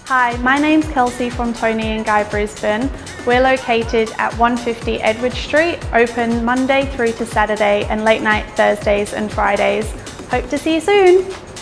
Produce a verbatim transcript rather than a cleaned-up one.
Hi, my name's Kelsey from Toni and Guy Brisbane. We're located at one fifty Edward Street, open Monday through to Saturday and late night Thursdays and Fridays. Hope to see you soon.